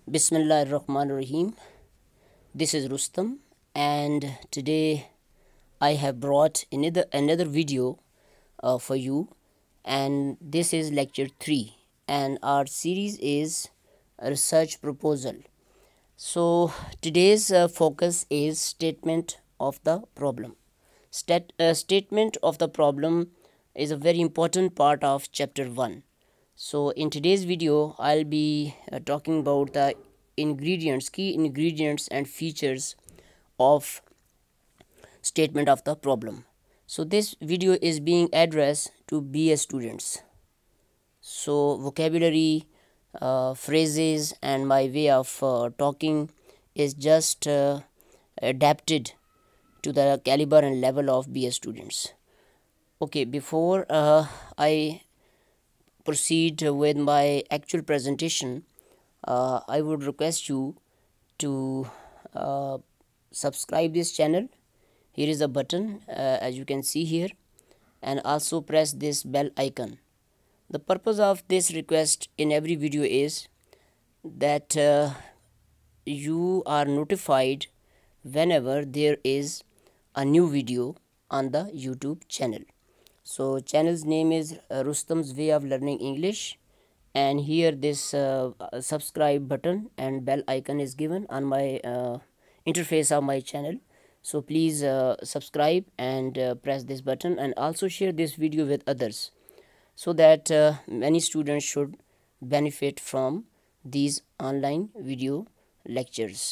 Bismillahirrahmanirrahim. This is Rustam, and today I have brought another video for you, and this is lecture 3, and our series is a research proposal. So today's focus is statement of the problem. Statement of the problem is a very important part of chapter 1. So in today's video I'll be talking about the key ingredients and features of statement of the problem. So this video is being addressed to BA students. So vocabulary, phrases and my way of talking is just adapted to the caliber and level of BA students. Okay, before I proceed with my actual presentation, I would request you to subscribe this channel. Here is a button as you can see here, and also press this bell icon. The purpose of this request in every video is that you are notified whenever there is a new video on the YouTube channel. So channel's name is Rustam's Way of Learning English, and here this subscribe button and bell icon is given on my interface of my channel. So please subscribe and press this button, and also share this video with others so that many students should benefit from these online video lectures.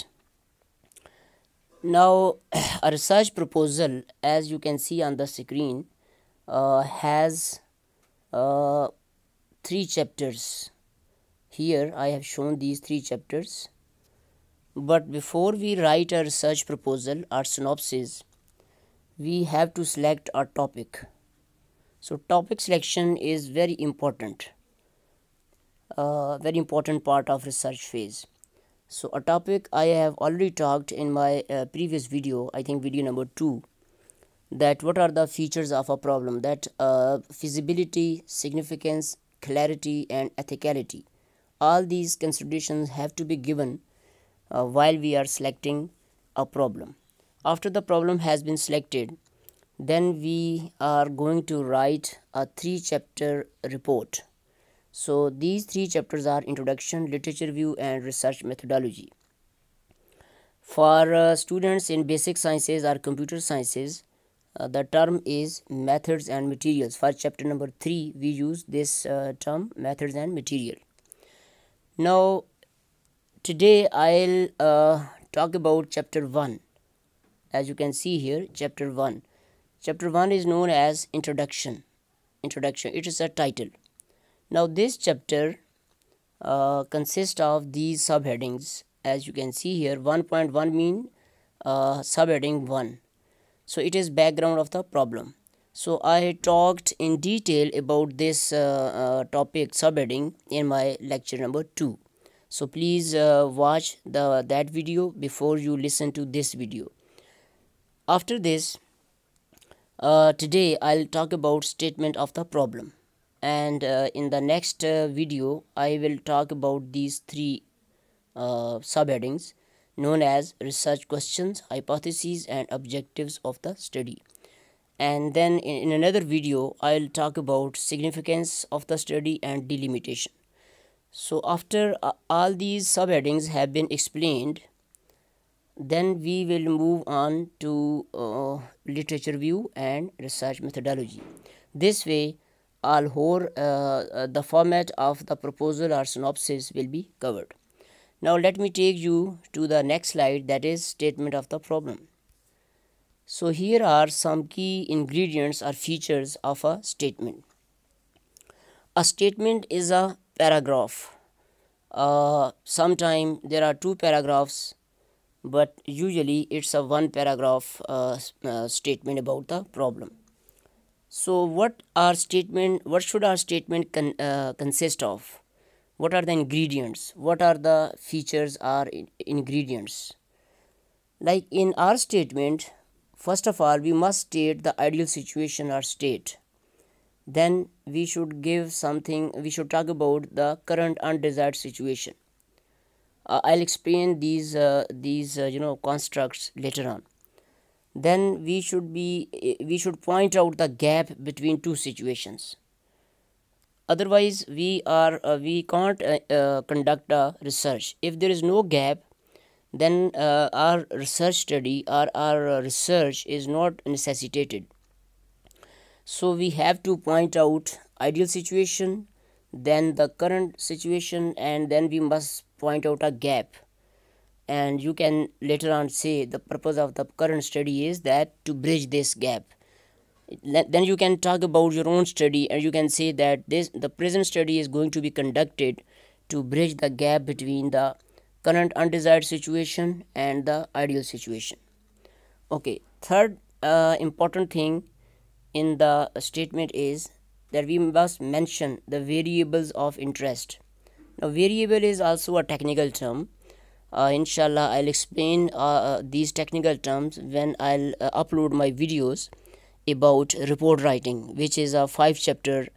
Now a research proposal, as you can see on the screen, has 3 chapters. Here I have shown these 3 chapters, but before we write a research proposal or synopsis, we have to select our topic. So topic selection is very important part of research phase. So a topic I have already talked in my previous video, I think video number 2, that what are the features of a problem, that feasibility, significance, clarity and ethicality. All these considerations have to be given while we are selecting a problem. After the problem has been selected, then we are going to write a 3-chapter report. So these 3 chapters are introduction, literature review and research methodology. For students in basic sciences or computer sciences, the term is methods and materials. For chapter number 3 we use this term methods and material. Now today I'll talk about chapter 1. As you can see here, chapter 1 is known as introduction. It is a title. Now this chapter consists of these subheadings. As you can see here, 1.1 mean subheading 1. So it is background of the problem. So I talked in detail about this topic subheading in my lecture number 2. So please watch that video before you listen to this video. After this, today I'll talk about statement of the problem, and in the next video I will talk about these 3 subheadings known as research questions, hypotheses and objectives of the study. And then in another video I'll talk about significance of the study and delimitation. So after all these subheadings have been explained, then we will move on to literature review and research methodology. This way all whole the format of the proposal or synopsis will be covered. Now let me take you to the next slide, that is statement of the problem. So here are some key ingredients or features of a statement. A statement is a paragraph. Sometimes there are 2 paragraphs, but usually it's a 1 paragraph statement about the problem. So what should our statement consist of? What are the ingredients? What are the features or ingredients? Like in our statement, first of all we must state the ideal situation or state. Then we should talk about the current undesired situation. I'll explain these constructs later on. Then we should point out the gap between two situations. Otherwise we can't conduct a research. If there is no gap, then our research study or our research is not necessitated. So we have to point out ideal situation, then the current situation, and then we must point out a gap. And you can later on say the purpose of the current study is that to bridge this gap. Then you can talk about your own study, and you can say that the present study is going to be conducted to bridge the gap between the current undesired situation and the ideal situation. Okay, third important thing in the statement is that we must mention the variables of interest. Now variable is also a technical term. Inshallah I'll explain these technical terms when I'll upload my videos about report writing, which is a 5-chapter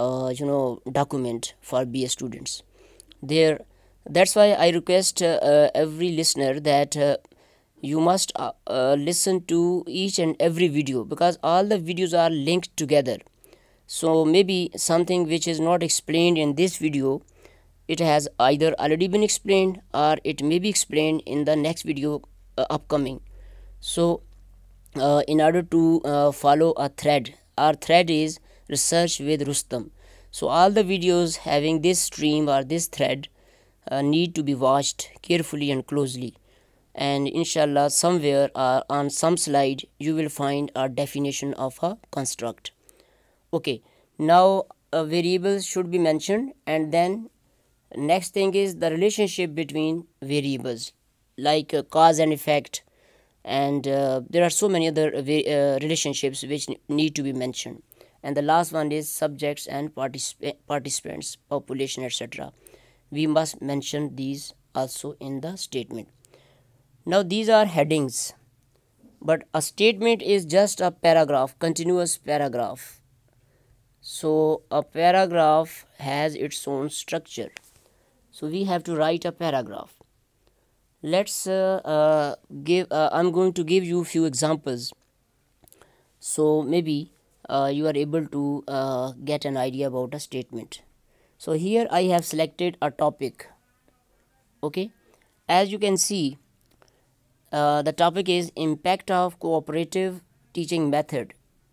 document for BA students. That's why I request every listener that you must listen to each and every video, because all the videos are linked together. So maybe something which is not explained in this video, it has either already been explained or it may be explained in the next video upcoming. So in order to follow a thread, our thread is research with Rustam. So all the videos having this stream or this thread need to be watched carefully and closely, and inshallah somewhere on some slide you will find a definition of a construct. Okay, now variables should be mentioned, and then next thing is the relationship between variables, like cause and effect, and there are so many other relationships which need to be mentioned. And the last one is subjects and participants, population, etc. We must mention these also in the statement. Now these are headings, but a statement is just a paragraph, continuous paragraph. So a paragraph has its own structure, so we have to write a paragraph. Let's I'm going to give you a few examples, so maybe you are able to get an idea about a statement. So here I have selected a topic. Okay, as you can see, the topic is impact of cooperative teaching method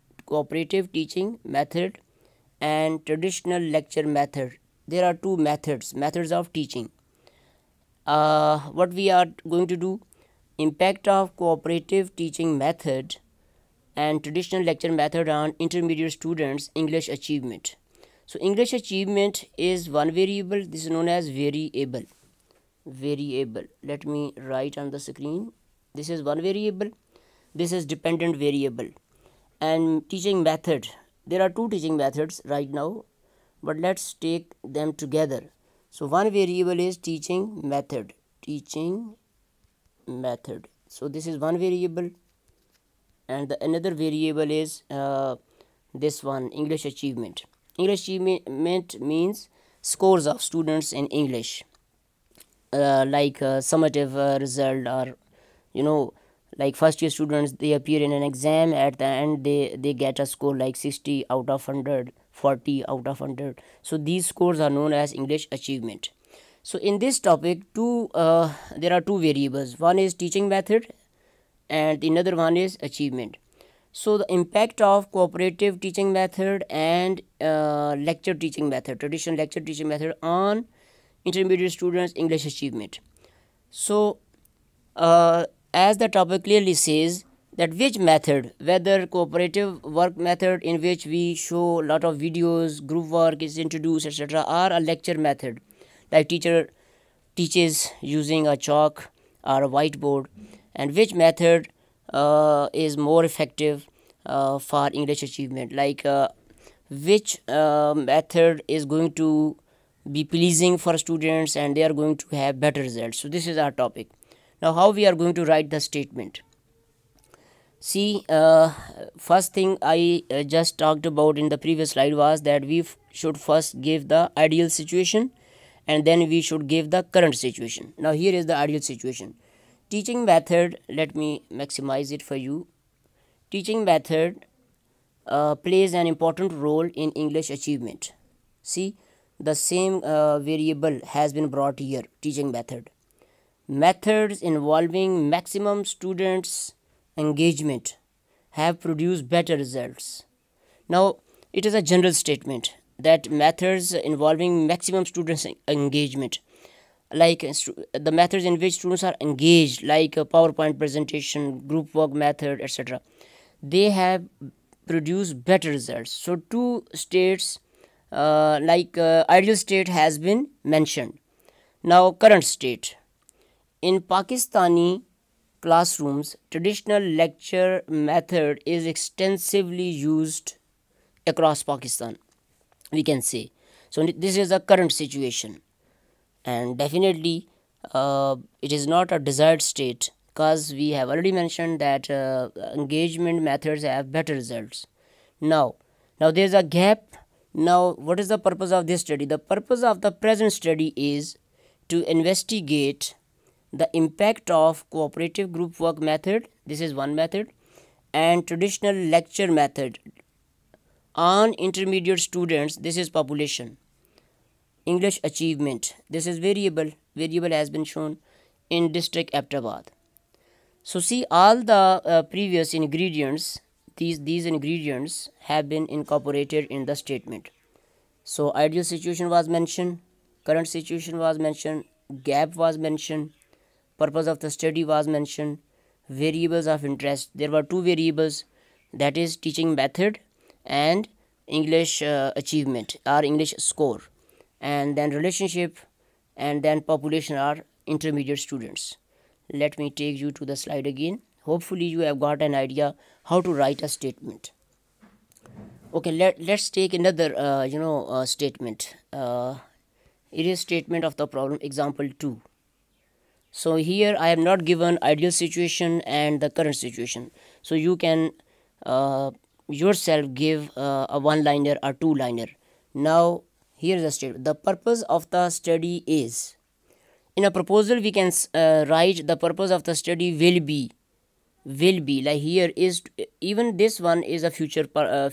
and traditional lecture method. There are two methods of teaching. What we are going to do: impact of cooperative teaching method and traditional lecture method on intermediate students' English achievement. So English achievement is one variable. This is known as variable. Let me write on the screen. This is one variable, this is dependent variable. And teaching method, there are two teaching methods right now, but let's take them together. So one variable is teaching method. So this is one variable, and another variable is this one, English achievement. English achievement means scores of students in English, like summative result, or like first year students, they appear in an exam, at the end they get a score like 60 out of 100, 40 out of 100. So these scores are known as English achievement. So in this topic, there are two variables. One is teaching method and the another one is achievement. So the impact of cooperative teaching method and lecture teaching method, traditional lecture teaching method, on intermediate students' English achievement. So as the topic clearly says, that which method, whether cooperative work method in which we show a lot of videos, group work is introduced, etc., or a lecture method like teacher teaches using a chalk or a whiteboard, and which method is more effective for English achievement, like which method is going to be pleasing for students and they are going to have better results. So this is our topic. Now how we are going to write the statement? See, first thing I just talked about in the previous slide was that we should first give the ideal situation, and then we should give the current situation. Now here is the ideal situation. Teaching method, let me maximize it for you. Teaching method plays an important role in English achievement. See, the same variable has been brought here, teaching method. Methods involving maximum students engagement have produced better results. Now it is a general statement that methods involving maximum students engagement, like the methods in which students are engaged, like a PowerPoint presentation, group work method, etc., they have produced better results. So two states, ideal state has been mentioned. Now current state. In Pakistani classrooms, traditional lecture method is extensively used across Pakistan, we can say. So this is the current situation, and definitely it is not a desired state, because we have already mentioned that engagement methods have better results. Now there is a gap. Now what is the purpose of this study? The purpose of the present study is to investigate the impact of cooperative group work method, this is one method, and traditional lecture method on intermediate students, this is population. English achievement, this is variable has been shown in district Abbottabad. So see, all the previous ingredients, these ingredients have been incorporated in the statement. So ideal situation was mentioned, current situation was mentioned, gap was mentioned, purpose of the study was mentioned, variables of interest, there were two variables, that is teaching method and English achievement or English score, and then relationship, and then population are intermediate students. Let me take you to the slide again. Hopefully you have got an idea how to write a statement. Okay, let's take another statement. It is statement of the problem, example 2. So here I have not given ideal situation and the current situation, so you can yourself give a one-liner or two-liner. Now here is the statement. The purpose of the study is, in a proposal we can write the purpose of the study will be, like here is, even this one is a future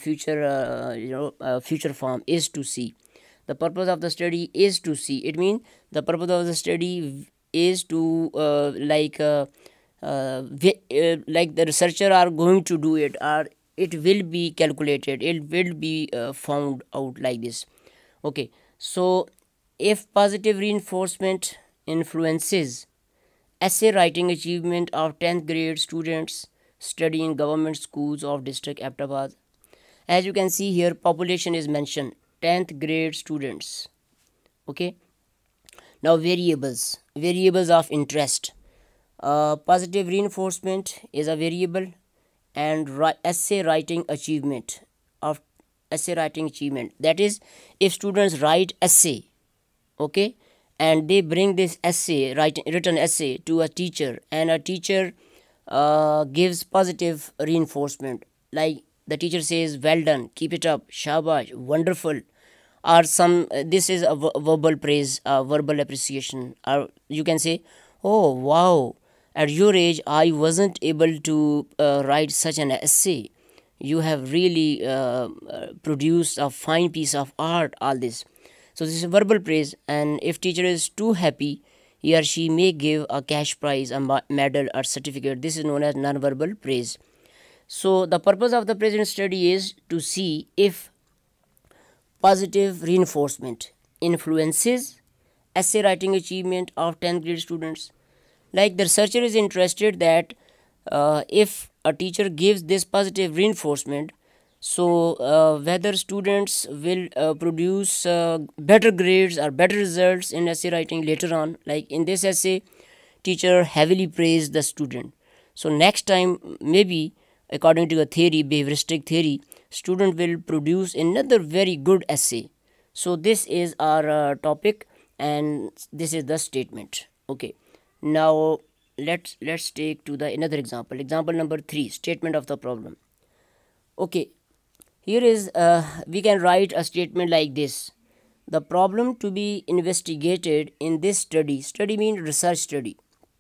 form, is to see. The purpose of the study is to see, it means the purpose of the study is to like the researcher are going to do it, or it will be calculated, it will be found out, like this. Okay, so if positive reinforcement influences essay writing achievement of 10th grade students studying government schools of district Abbottabad, as you can see here, population is mentioned, 10th grade students. Okay, now variables of interest. Positive reinforcement is a variable, and essay writing achievement, that is, if students write essay, okay, and they bring this essay, written essay, to a teacher, and a teacher gives positive reinforcement, like the teacher says, well done, keep it up, shabash, wonderful, or some this is a verbal praise, verbal appreciation, or you can say, oh wow, at your age I wasn't able to write such an essay, you have really produced a fine piece of art, all this. So this is verbal praise, and if teacher is too happy, he or she may give a cash prize, a medal or certificate. This is known as non-verbal praise. So the purpose of the present study is to see if positive reinforcement influences essay writing achievement of 10th grade students. Like the researcher is interested that if a teacher gives this positive reinforcement, so whether students will produce better grades or better results in essay writing later on. Like in this essay, teacher heavily praised the student, so next time maybe, according to a theory, behavioristic theory, student will produce another very good essay. So this is our topic, and this is the statement. Okay, now let's take to the another example number 3, statement of the problem. Okay, here is we can write a statement like this. The problem to be investigated in this study means research study.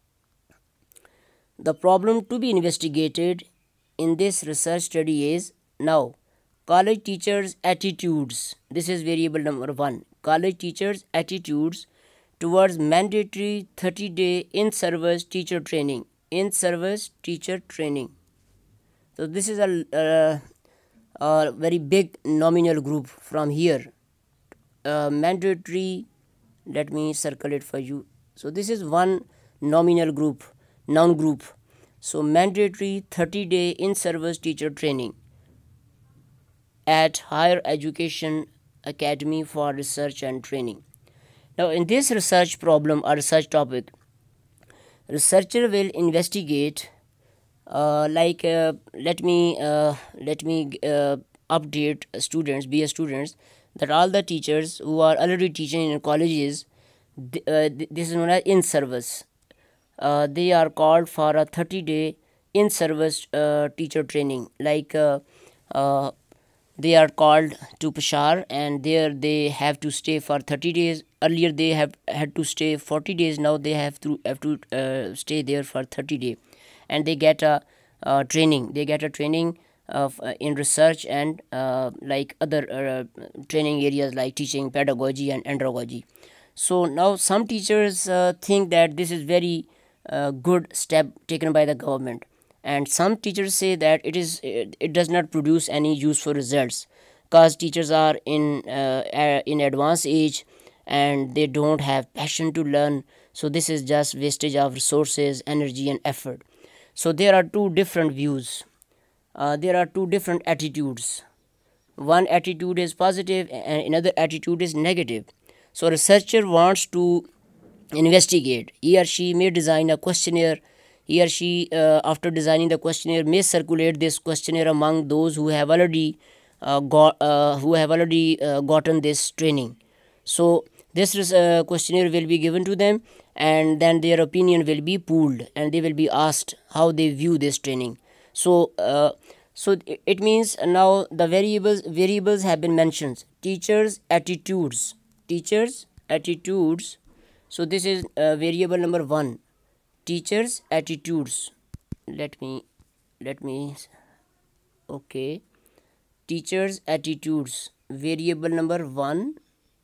The problem to be investigated in this research study is now college teachers' attitudes. This is variable number 1. College teachers' attitudes towards mandatory 30-day in-service teacher training. In-service teacher training. So this is a very big nominal group from here. Mandatory, let me circle it for you. So this is one nominal group, noun group. So mandatory 30-day in-service teacher training at Higher Education Academy for Research and Training. Now in this research problem or research topic, researcher will investigate let me update students, BS students, that all the teachers who are already teaching in colleges, this is known as in-service. They are called for a 30-day in-service teacher training. They are called to Peshawar, and there they have to stay for 30 days. Earlier they have had to stay 40 days. Now they have to stay there for 30 days, and they get a training. They get a training in research and like other training areas like teaching, pedagogy, and andragogy. So now some teachers think that this is very good step taken by the government, and some teachers say that it does not produce any useful results because teachers are in advanced age and they don't have passion to learn. So this is just wastage of resources, energy, and effort. So there are two different views. There are two different attitudes. One attitude is positive and another attitude is negative. So researcher wants to investigate. He or she may design a questionnaire. He or she, after designing the questionnaire, may circulate this questionnaire among those who have already gotten this training. So this questionnaire will be given to them, and then their opinion will be pooled, and they will be asked how they view this training. So it means now the variables have been mentioned. Teachers' attitudes. So this is variable number 1. Teachers' attitudes. Let me okay. Teachers' attitudes, variable number 1.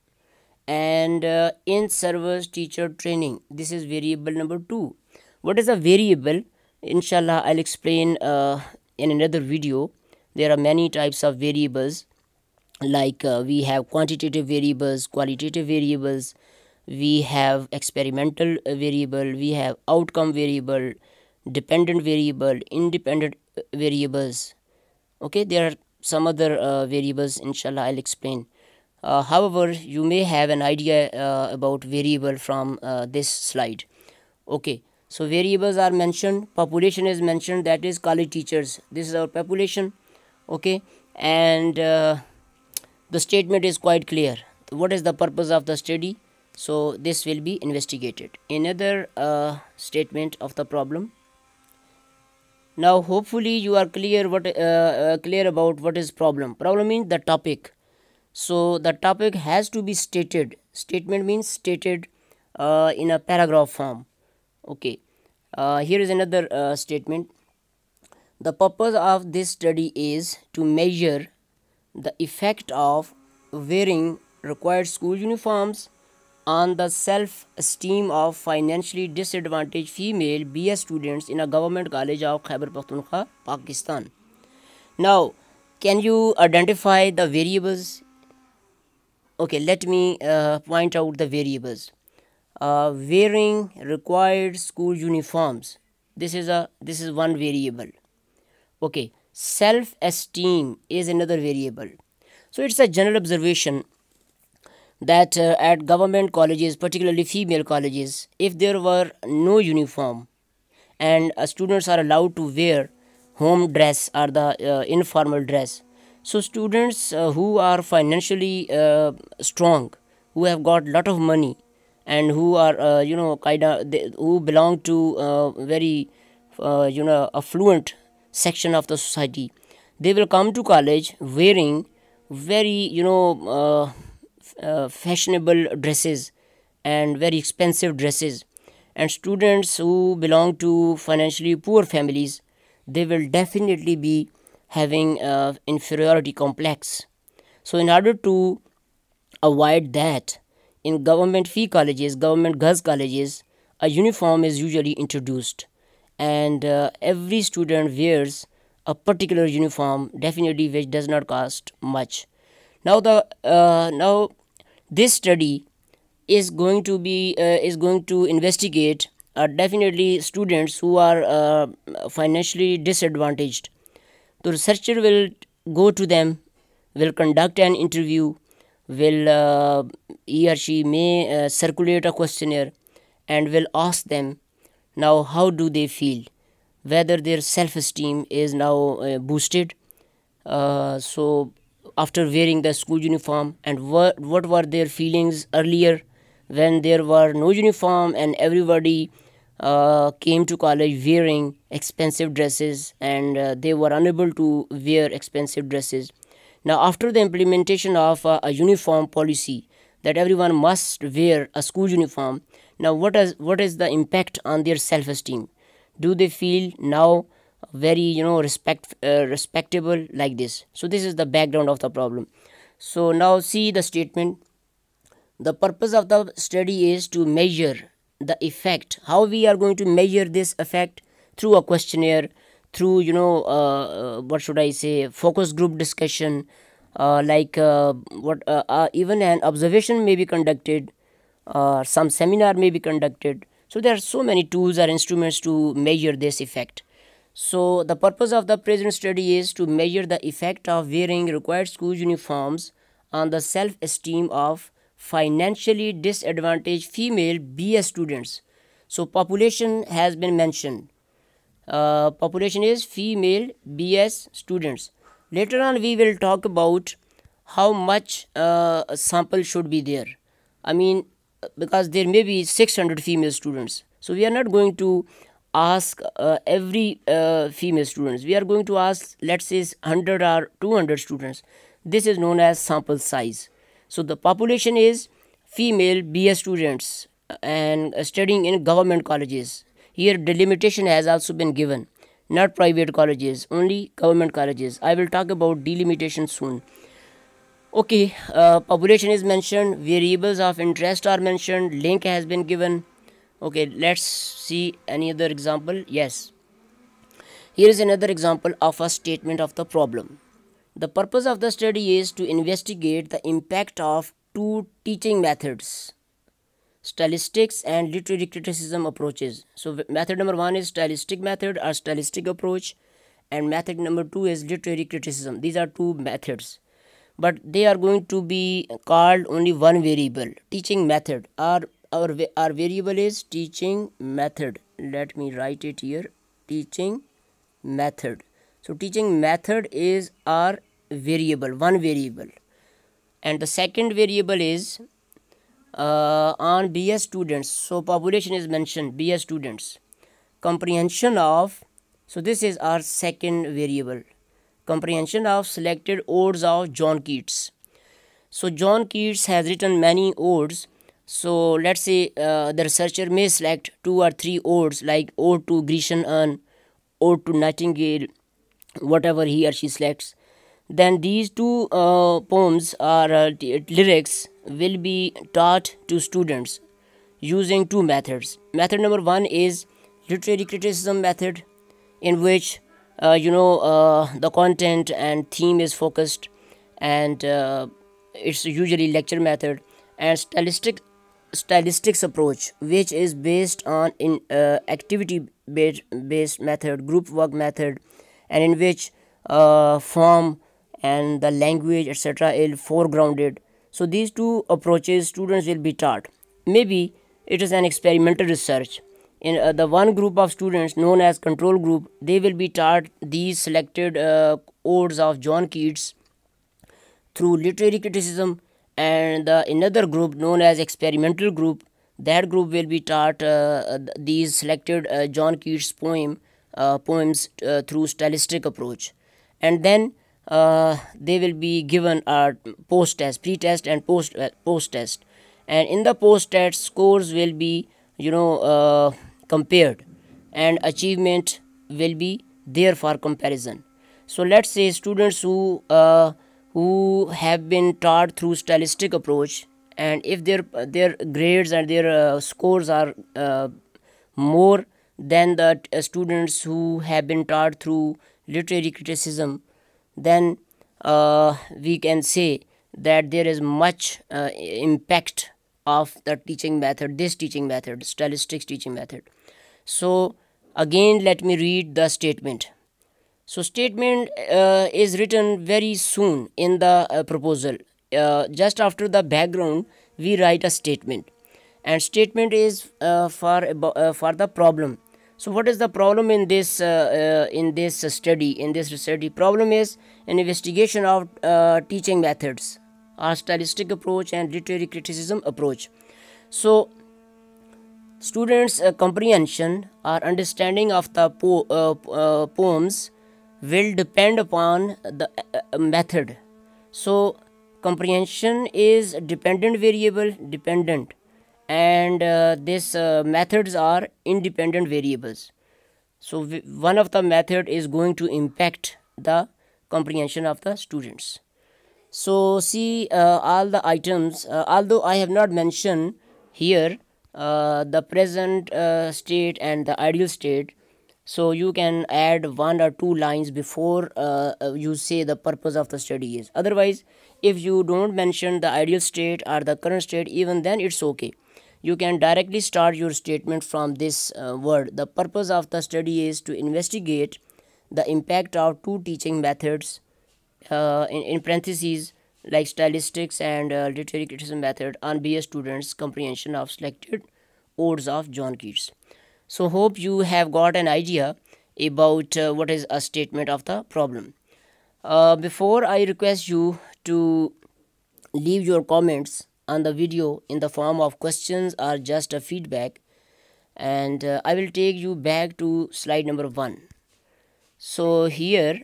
And in-service teacher training, this is variable number 2. What is a variable? Inshallah, I'll explain in another video. There are many types of variables, like we have quantitative variables, qualitative variables, we have experimental variable, we have outcome variable, dependent variable, independent variables. Okay, there are some other variables. Inshallah, I'll explain. However, you may have an idea about variable from this slide. Okay, so variables are mentioned. Population is mentioned, that is college teachers. This is our population. Okay, and the statement is quite clear. What is the purpose of the study? So this will be investigated. Another statement of the problem. Now hopefully you are clear about what is problem. Problem means the topic. So the topic has to be stated. Statement means stated in a paragraph form. Okay, here is another statement. The purpose of this study is to measure the effect of wearing required school uniforms on the self-esteem of financially disadvantaged female BS students in a government college of Khyber Pakhtunkhwa, Pakistan. Now, can you identify the variables? Okay, let me point out the variables. Wearing required school uniforms. This is one variable. Okay, self-esteem is another variable. So it's a general observation that at government colleges, particularly female colleges, if there were no uniform and students are allowed to wear home dress or the informal dress, so students who are financially strong, who have got lot of money, and who are who belong to very affluent section of the society, they will come to college wearing very fashionable dresses and very expensive dresses, and students who belong to financially poor families, they will definitely be having inferiority complex. So in order to avoid that, in government fee colleges, government girls colleges, a uniform is usually introduced, and every student wears a particular uniform, definitely which does not cost much. Now this study is going to investigate definitely students who are financially disadvantaged. The researcher will go to them, will conduct an interview, will he or she may circulate a questionnaire, and will ask them now how do they feel, whether their self-esteem is now boosted. So after wearing the school uniform, and what were their feelings earlier when there were no uniform and everybody came to college wearing expensive dresses, and they were unable to wear expensive dresses. Now after the implementation of a uniform policy that everyone must wear a school uniform, now what is the impact on their self-esteem? Do they feel now very respectable like this? So this is the background of the problem. So now see the statement. The purpose of the study is to measure the effect. How we are going to measure this effect? Through a questionnaire, through what should I say, focus group discussion, even an observation may be conducted, some seminar may be conducted. So there are so many tools or instruments to measure this effect. So the purpose of the present study is to measure the effect of wearing required school uniforms on the self-esteem of financially disadvantaged female BS students. So population has been mentioned. Population is female BS students. Later on we will talk about how much sample should be there. I mean, because there may be 600 female students, so we are not going to ask every female students. We are going to ask, let's say, 100 or 200 students. This is known as sample size. So the population is female BS students and studying in government colleges. Here delimitation has also been given, not private colleges, only government colleges. I will talk about delimitation soon. Okay, population is mentioned, variables of interest are mentioned, link has been given. Okay, let's see any other example. Yes, here is another example of a statement of the problem. The purpose of the study is to investigate the impact of two teaching methods, stylistics and literary criticism approaches. So method number 1 is stylistic method or stylistic approach, and method number 2 is literary criticism. These are two methods, but they are going to be called only one variable, teaching method. Our variable is teaching method. Let me write it here, teaching method. So teaching method is our variable, one variable, and the second variable is on BS students. So population is mentioned, BS students, comprehension of, so this is our second variable, comprehension of selected odes of John Keats. So John Keats has written many odes. So let's say the researcher may select 2 or 3 odes, like ode to Grecian urn, ode to Nightingale, whatever he or she selects. Then these two poems or lyrics will be taught to students using two methods. Method number 1 is literary criticism method, in which the content and theme is focused, and it's usually lecture method. And stylistics approach, which is based on activity based method, group work method, and in which form and the language etc. is foregrounded. So these two approaches students will be taught. Maybe it is an experimental research. In the one group of students known as control group, they will be taught these selected odes of John Keats through literary criticism, and another group known as experimental group, that group will be taught these selected John Keats poems through stylistic approach. And then they will be given a post test, pre-test and post test, and in the post test scores will be compared, and achievement will be there for comparison. So let's say students who have been taught through stylistic approach, and if their grades and their scores are more than the students who have been taught through literary criticism, then we can say that there is much impact of the teaching method, this teaching method, statistics teaching method. So again, let me read the statement. So statement is written very soon in the proposal. Just after the background, we write a statement, and statement is for the problem. So what is the problem in this study? In this study, problem is an investigation of teaching methods, our stylistic approach and literary criticism approach. So students' comprehension or understanding of the poems will depend upon the method. So comprehension is dependent variable, dependent, and these methods are independent variables. So one of the method is going to impact the comprehension of the students. So see all the items, although I have not mentioned here the present state and the ideal state, so you can add 1 or 2 lines before you say the purpose of the study is. Otherwise, if you don't mention the ideal state or the current state, even then it's okay. You can directly start your statement from this word. The purpose of the study is to investigate the impact of 2 teaching methods, in parentheses, like stylistics and literary criticism method, on BS students' comprehension of selected odes of John Keats. So hope you have got an idea about what is a statement of the problem. Before I request you to leave your comments on the video in the form of questions or just a feedback, and I will take you back to slide number 1. So here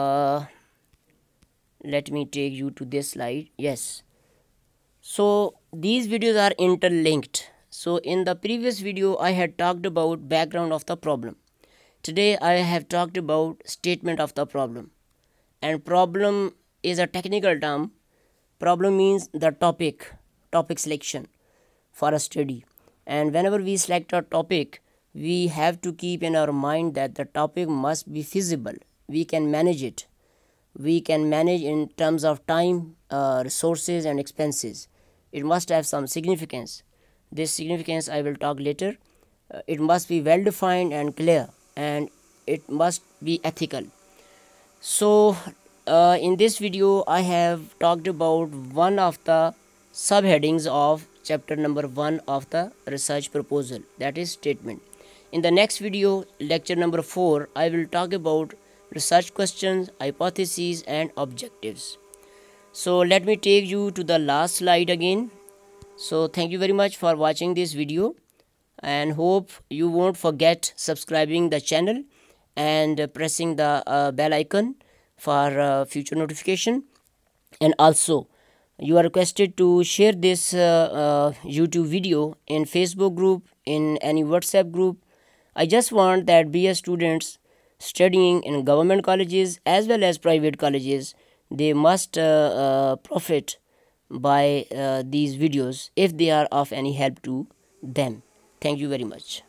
let me take you to this slide. Yes, so these videos are interlinked. So in the previous video I had talked about background of the problem. Today I have talked about statement of the problem, and problem is a technical term. Problem means the topic selection for a study, and whenever we select a topic, we have to keep in our mind that the topic must be feasible. We can manage it. We can manage in terms of time, resources and expenses. It must have some significance. This significance I will talk later. It must be well defined and clear, and it must be ethical. So in this video I have talked about one of the subheadings of chapter number 1 of the research proposal, that is statement. In the next video, lecture number 4, I will talk about research questions, hypotheses and objectives. So let me take you to the last slide again. So thank you very much for watching this video, and hope you won't forget subscribing the channel and pressing the bell icon for future notification. And also you are requested to share this YouTube video in Facebook group, in any WhatsApp group. I just want that BS students studying in government colleges as well as private colleges, they must profit by these videos if they are of any help to them. Thank you very much.